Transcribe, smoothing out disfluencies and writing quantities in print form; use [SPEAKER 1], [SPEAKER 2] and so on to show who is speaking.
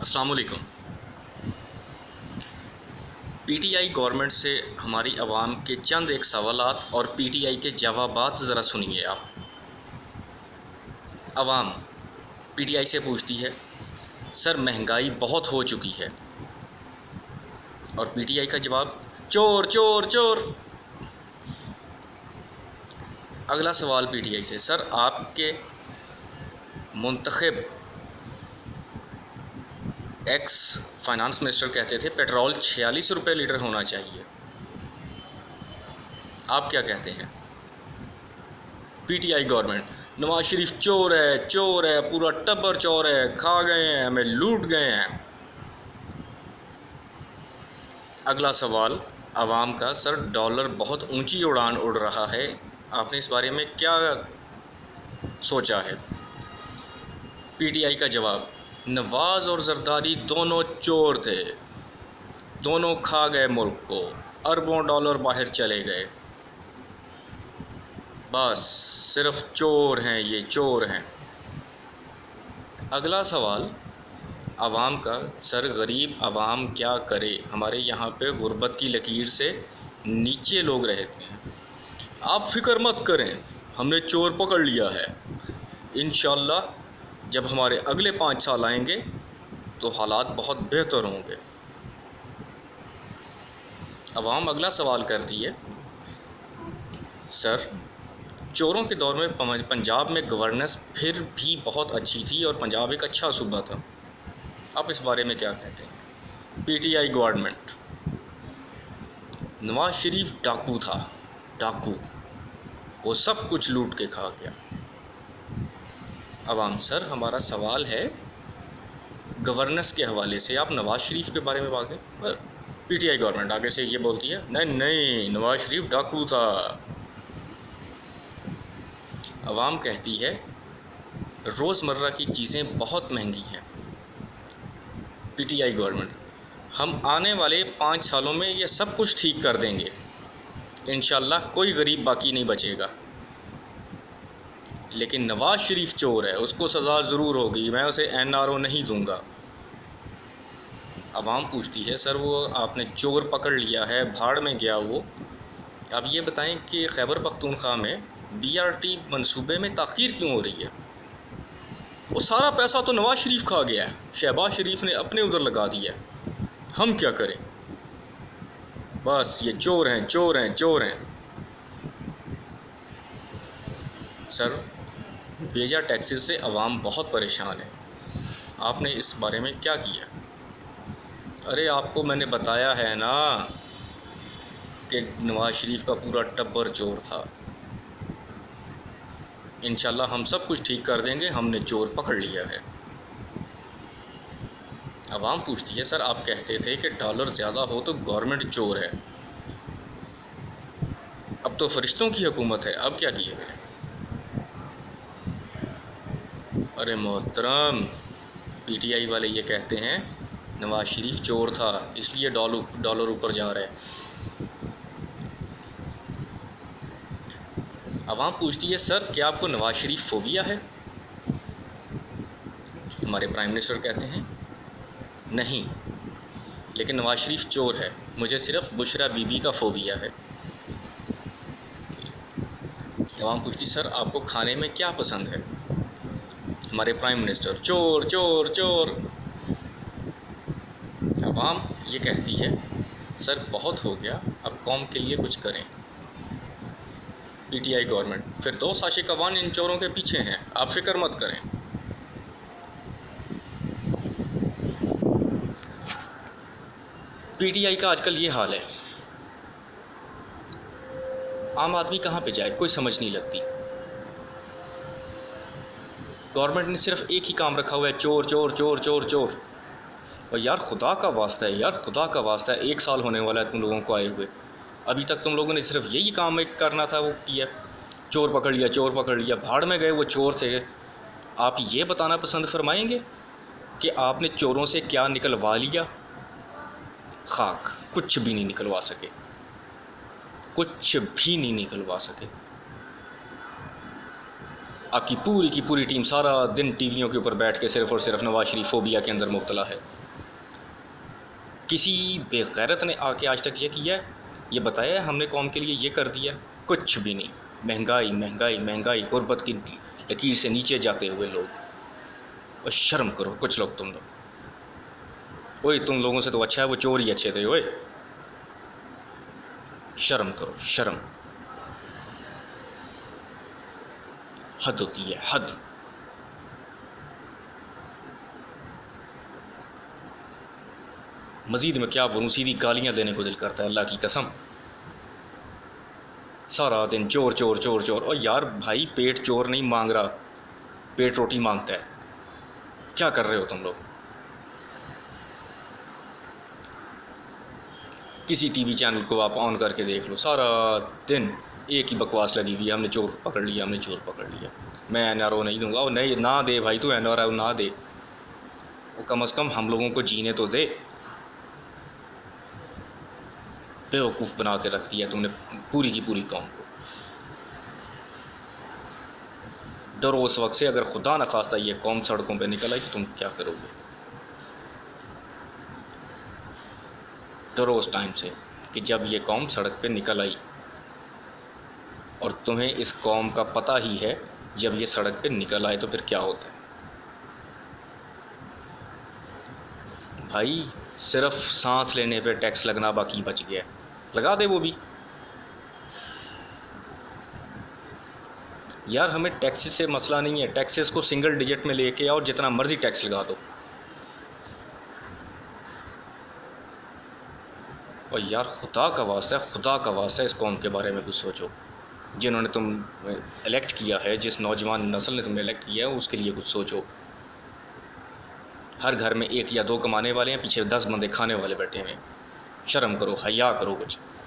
[SPEAKER 1] अस्सलाम वालेकुम। PTI government से हमारी आवाम के चंद एक सवालात और पीटीआई के जवाबात ज़रा सुनिए आप। आवाम पीटीआई से पूछती है, सर महंगाई बहुत हो चुकी है, और पीटीआई का जवाब, चोर चोर चोर। अगला सवाल पीटीआई से, सर आपके मुंतखब एक्स फाइनेंस मिनिस्टर कहते थे पेट्रोल 46 रुपये लीटर होना चाहिए, आप क्या कहते हैं? पीटीआई गवर्नमेंट, नवाज शरीफ चोर है, पूरा टब्बर चोर है, खा गए हैं, हमें लूट गए हैं। अगला सवाल आवाम का, सर डॉलर बहुत ऊंची उड़ान उड़ रहा है, आपने इस बारे में क्या सोचा है? पीटीआई का जवाब, नवाज और जरदारी दोनों चोर थे, दोनों खा गए मुल्क को, अरबों डॉलर बाहर चले गए, बस सिर्फ चोर हैं, ये चोर हैं। अगला सवाल आवाम का, सर गरीब आवाम क्या करे, हमारे यहाँ पे गुर्बत की लकीर से नीचे लोग रहते हैं। आप फ़िक्र मत करें, हमने चोर पकड़ लिया है, इंशाअल्लाह जब हमारे अगले 5 साल आएंगे तो हालात बहुत बेहतर होंगे। आवाम अगला सवाल करती है, सर चोरों के दौर में पंजाब में गवर्नेंस फिर भी बहुत अच्छी थी और पंजाब एक अच्छा सूबा था, आप इस बारे में क्या कहते हैं? पीटीआई गवर्नमेंट, नवाज शरीफ डाकू था, डाकू, वो सब कुछ लूट के खा गया। आवाम, सर हमारा सवाल है गवर्नेंस के हवाले से, आप नवाज शरीफ के बारे में बात करें। पीटीआई गवर्नमेंट आगे से ये बोलती है, नहीं नवाज शरीफ डाकू था। आवाम कहती है, रोज़मर्रा की चीज़ें बहुत महंगी हैं। पीटीआई गवर्नमेंट, हम आने वाले 5 सालों में ये सब कुछ ठीक कर देंगे, इंशाअल्लाह कोई गरीब बाकी नहीं बचेगा। लेकिन नवाज शरीफ चोर है, उसको सज़ा ज़रूर होगी, मैं उसे एनआरओ नहीं दूंगा। आवाम पूछती है, सर वो आपने चोर पकड़ लिया है, भाड़ में गया वो, आप ये बताएं कि खैबर पख्तूनख्वा में बीआरटी मंसूबे में ताख़ीर क्यों हो रही है? वो सारा पैसा तो नवाज शरीफ खा गया है, शहबाज शरीफ ने अपने उधर लगा दिया, हम क्या करें? बस ये चोर हैं, चोर हैं, चोर हैं। सर बेजा टैक्सेस से अवाम बहुत परेशान है, आपने इस बारे में क्या किया? अरे आपको मैंने बताया है ना कि नवाज शरीफ का पूरा टब्बर चोर था, इंशाल्लाह हम सब कुछ ठीक कर देंगे, हमने चोर पकड़ लिया है। अवाम पूछती है, सर आप कहते थे कि डॉलर ज़्यादा हो तो गवर्नमेंट चोर है, अब तो फरिश्तों की हुकूमत है, अब क्या किया गया? अरे मोहतरम, पीटीआई वाले ये कहते हैं नवाज शरीफ चोर था इसलिए डॉलर ऊपर जा रहा है। आवाम पूछती है, सर क्या आपको नवाज शरीफ फोबिया है? हमारे प्राइम मिनिस्टर कहते हैं, नहीं, लेकिन नवाज शरीफ चोर है, मुझे सिर्फ बुशरा बीबी का फोबिया है। आवाम पूछती, सर आपको खाने में क्या पसंद है? हमारे प्राइम मिनिस्टर, चोर चोर चोर। आवाम ये कहती है, सर बहुत हो गया, अब कौम के लिए कुछ करें। पीटीआई गवर्नमेंट, फिर 2 साशिक अवान इन चोरों के पीछे हैं, आप फिक्र मत करें। पीटीआई का आजकल ये हाल है, आम आदमी कहाँ पे जाए, कोई समझ नहीं लगती। गवर्नमेंट ने सिर्फ एक ही काम रखा हुआ है, चोर चोर चोर चोर चोर। और यार खुदा का वास्ता है, यार खुदा का वास्ता है, 1 साल होने वाला है तुम लोगों को आए हुए, अभी तक तुम लोगों ने सिर्फ यही काम एक करना था, वो किया, चोर पकड़ लिया, चोर पकड़ लिया, भाड़ में गए वो चोर थे। आप ये बताना पसंद फरमाएंगे कि आपने चोरों से क्या निकलवा लिया? खाक, कुछ भी नहीं निकलवा सके, कुछ भी नहीं निकलवा सके। आपकी पूरी की पूरी टीम सारा दिन टीवियों के ऊपर बैठ के सिर्फ और सिर्फ नवाज शरीफ फोबिया के अंदर मुब्तला है। किसी बेगैरत ने आके आज तक ये किया है, ये बताया है हमने कौम के लिए ये कर दिया? कुछ भी नहीं। महंगाई महंगाई महंगाई, गुर्बत की लकीर से नीचे जाते हुए लोग। और शर्म करो कुछ लोग, तुम लोग। ओए तुम लोगों से तो अच्छा है वो चोर ही अच्छे थे। ओए शर्म करो, शर्म। हद होती है, हद। मजीद में क्या बोलूं, सीधी गालियां देने को दिल करता है, अल्लाह की कसम। सारा दिन चोर चोर चोर चोर। और यार भाई, पेट चोर नहीं मांग रहा, पेट रोटी मांगता है। क्या कर रहे हो तुम लोग? किसी टीवी चैनल को आप ऑन करके देख लो, सारा दिन एक ही बकवास लगी हुई है, हमने चोर पकड़ लिया, हमने चोर पकड़ लिया। मैं एनआरओ नहीं दूंगा। और नहीं, ना दे भाई, तू एनआरओ ना दे, वो कम से कम हम लोगों को जीने तो दे। बेवकूफ़ बना के रख दिया तुमने पूरी की पूरी कौम को। डरो उस वक्त से, अगर खुदा न खास्ता ये कौम सड़कों पे निकल आई तो तुम क्या करोगे? डरो उस टाइम से कि जब ये कौम सड़क पे निकल आई। और तुम्हें इस कौम का पता ही है जब ये सड़क पे निकल आए तो फिर क्या होता है। भाई सिर्फ सांस लेने पे टैक्स लगना बाकी बच गया, लगा दे वो भी। यार हमें टैक्सेस से मसला नहीं है, टैक्सेस को सिंगल डिजिट में लेके आओ, जितना मर्जी टैक्स लगा दो। और यार खुदा का वास्ता है, खुदा का वास्ता है, इस कौम के बारे में कुछ सोचो। जिन्होंने तुम इलेक्ट किया है, जिस नौजवान नस्ल ने तुम्हें इलेक्ट किया है, उसके लिए कुछ सोचो। हर घर में एक या दो कमाने वाले हैं, पीछे 10 बंदे खाने वाले बैठे हैं। शर्म करो, हया करो कुछ।